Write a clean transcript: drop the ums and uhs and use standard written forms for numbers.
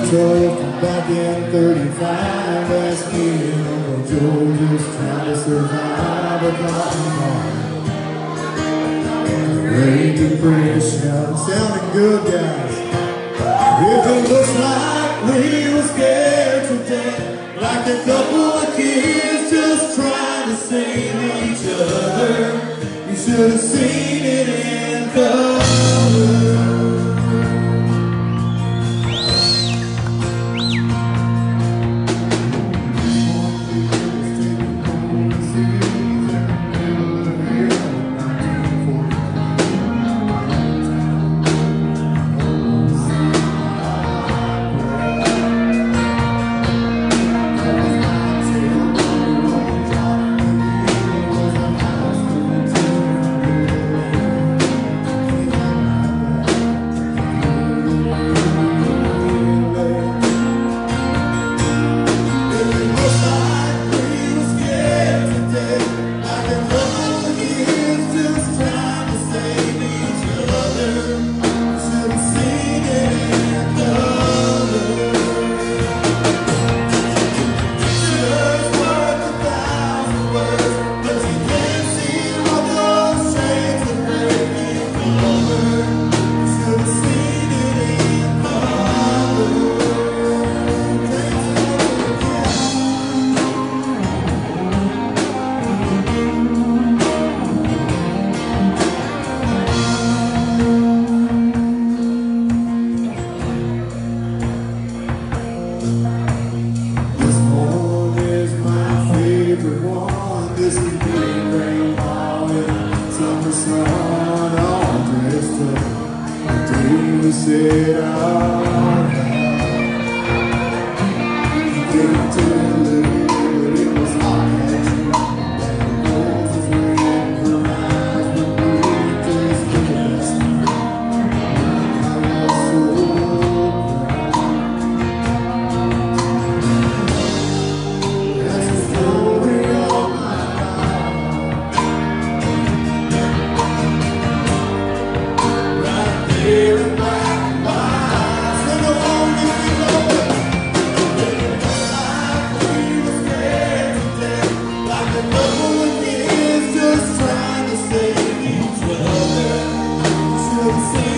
tough back in 35 last year. Georgia's trying to survive a cotton farm. Great Depression, sounding good, guys. If it looks like we were scared to death, like a couple of kids just trying to save each other, you should have seen it in color. This is big rainfall and summer sun, all dressed up. The day we said our came to live, but it was hot as you. Roses were in her eyes, but we just kissed. I was so proud. That's the story of my here in black and white. So no longer we know it. Like we were scared to death, like a couple of kids just trying to save each other. Should have seen